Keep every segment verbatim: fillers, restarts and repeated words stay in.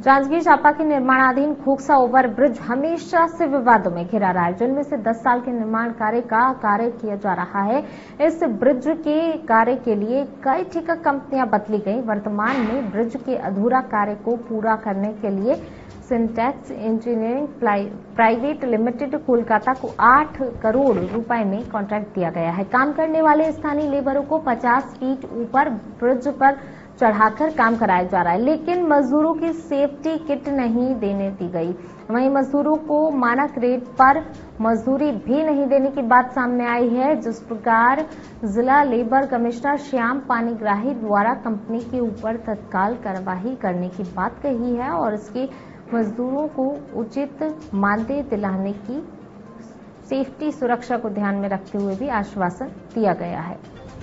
जांजगीर चांपा के निर्माणाधीन Khokhsa over bridge हमेशा से विवादों में घिरा रहा है, जिनमें से दस साल के निर्माण कार्य का कार्य किया जा रहा है। इस ब्रिज के कार्य के लिए कई ठेका कंपनियां बदली गई। वर्तमान में ब्रिज के अधूरा कार्य को पूरा करने के लिए syntax engineering private limited Kolkata को आठ करोड़ रुपए में कॉन्ट्रैक्ट दिया गया है। काम करने वाले स्थानीय लेबरों को पचास फीट ऊपर ब्रिज पर चढ़ाकर काम कराया जा रहा है, लेकिन मजदूरों की सेफ्टी किट नहीं देने दी गई। वहीं मजदूरों को मानक रेट पर मजदूरी भी नहीं देने की बात सामने आई है। जिस प्रकार जिला लेबर कमिश्नर श्याम पानीग्राही द्वारा कंपनी के ऊपर तत्काल कार्रवाई करने की बात कही है और इसके मजदूरों को उचित मानदेय दिलाने की सेफ्टी सुरक्षा को ध्यान में रखते हुए भी आश्वासन दिया गया है।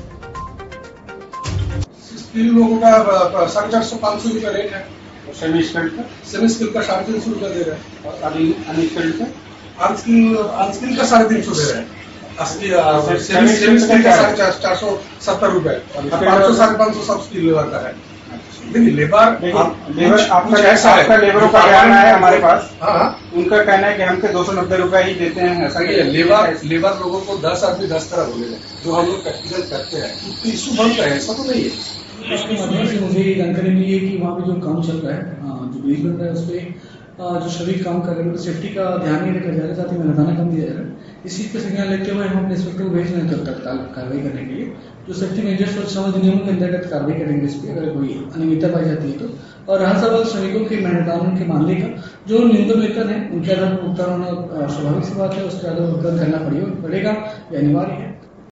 स्किल लोगों का साढ़े चार सौ पाँच सौ रुपया रेट है, सेमी स्किल्ड का सेमी स्किल का साढ़े तीन सौ रुपया दे रहे हैं और अनस्किल्ड का अनस्किल अनस्किल का साढ़े तीन सौ दे रहे हैं। सेमी स्किल का साढ़े चार सौ सत्तर रुपए और पाँच सौ साढ़े पाँच सौ सब स्किल लेबर का है। देखिए लेबर लेबर आपका ऐसा है, लेबरों का कहना है हमारे पास, हाँ उनका कहना है कि हमसे दो सौ नब्बे रुपए ही देते हैं। ऐसा ही लेबर लेबर लोगों को दस आदमी दस तरह बोलेगा, जो हम लोग प्रैक्टिकल करते हैं तो इशू बनता है, ऐसा तो नहीं है। इसके माध्यम से मुझे ये जानकारी मिली है कि वहाँ पे जो काम चल रहा है, जो ब्रिज बन रहा है, उस पर जो श्रमिक काम कर रहे हैं, तो सेफ्टी का ध्यान नहीं रखा जा रहा है, साथ ही मैदाना कम दिया जा रहा है। इस चीज पे सिग्नल लेते हुए हम अपने इंस्पेक्टर को भेज रहे हैं तत्काल कार्रवाई करने के लिए। जो सेफ्टी मेजर्स और समझ नियमों के अंतर्गत कार्रवाई करेंगे इस पर, अगर कोई अनियमितता पाई जाती है तो। और रहा सवाल श्रमिकों के मैदान के मानदेय का, जो न्यूनतम वेतन है उनके आधार पर भुगतान होना स्वाभाविक सी बात है, उसके आधार पर भुगतान करना पड़ेगा, ये अनिवार्य है।